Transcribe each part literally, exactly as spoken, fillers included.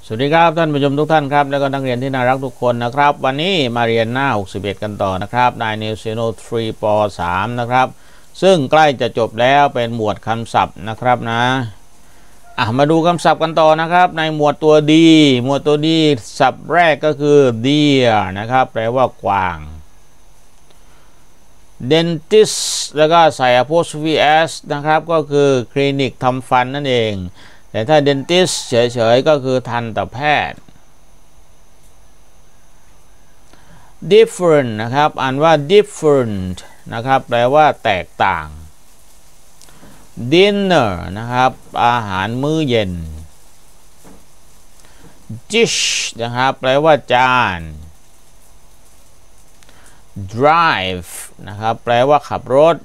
สวัสดีครับท่านผู้ชมทุกท่านครับแล้วก็นักเรียนที่น่ารักทุกคนนะครับวันนี้มาเรียนหน้าหกสิบเอ็ดกันต่อนะครับใน New Sino สาม ป สาม นะครับซึ่งใกล้จะจบแล้วเป็นหมวดคำศัพท์นะครับนะอ่ะมาดูคำศัพท์กันต่อนะครับในหมวดตัวดีหมวดตัวดีศัพท์แรกก็คือ deer นะครับแปลว่ากวาง dentist แล้วก็ใส่ apostrophe s นะครับก็คือคลินิกทำฟันนั่นเองแต่ถ้า dentist เฉยๆก็คือทันตแพทย์ different นะครับอ่านว่า different นะครับแปลว่าแตกต่าง dinner นะครับอาหารมื้อเย็น dish นะครับแปลว่าจาน drive นะครับแปลว่าขับรถ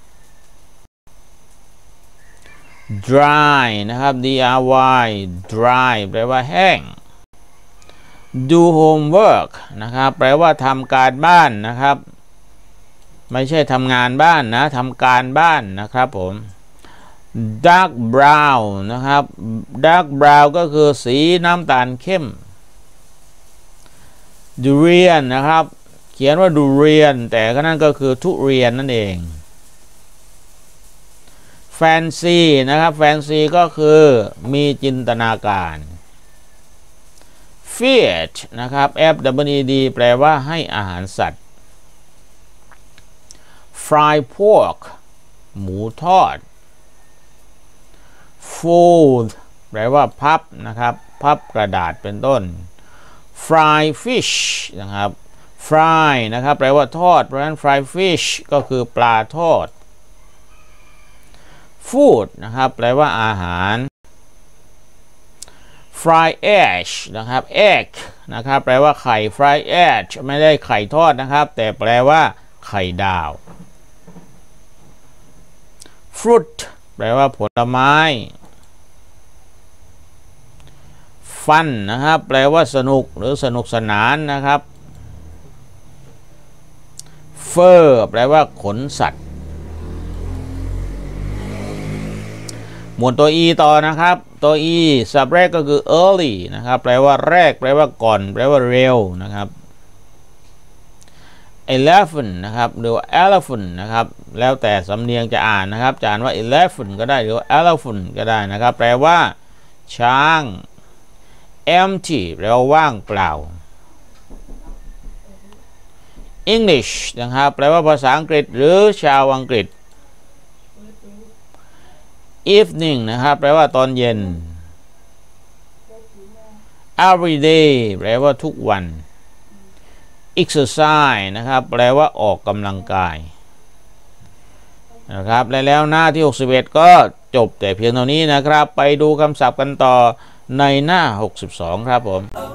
dry นะครับ d r y dry แปลว่าแห้ง do homework นะครับแปลว่าทำการบ้านนะครับไม่ใช่ทำงานบ้านนะทำการบ้านนะครับผม dark brown นะครับ dark brown ก็คือสีน้ำตาลเข้ม durian นะครับเขียนว่า durian แต่ก็นั่นก็คือทุเรียนนั่นเอง fancy นะครับ fancy ก็คือมีจินตนาการ feed นะครับ f w e d แปลว่าให้อาหารสัตว์ fried pork หมูทอด fold แปลว่าพับนะครับพับกระดาษเป็นต้น fry fish นะครับ fry นะครับแปลว่าทอดเพราะฉะนั้น fry fish ก็คือปลาทอดfood นะครับแปลว่าอาหาร fry egg นะครับ egg นะครับแปลว่าไข่ fry egg ไม่ได้ไข่ทอดนะครับแต่แปลว่าไข่ดาว fruit แปลว่าผลไม้ fun นะครับแปลว่าสนุกหรือสนุกสนานนะครับ fur แปลว่าขนสัตว์หมวดตัว e ต่อนะครับตัว e ศัพท์แรกก็คือ early นะครับแปลว่าแรกแปลว่าก่อนแปลว่าเร็วนะครับ elephant นะครับหรือว่า elephant นะครับแล้วแต่สำเนียงจะอ่านนะครับจะอ่านว่า elephant ก็ได้หรือว่า elephant ก็ได้นะครับแปลว่าช้าง empty แปลว่าว่างเปล่า English นะครับแปลว่าภาษาอังกฤษหรือชาวอังกฤษevening นะครับแปลว่าตอนเย็น every day แปลว่าทุกวัน exercise นะครับแปลว่าออกกำลังกายนะครับและแล้วหน้าที่หกสิบเอ็ดก็จบแต่เพียงเท่านี้นะครับไปดูคำศัพท์กันต่อในหน้าหกสิบสองครับผม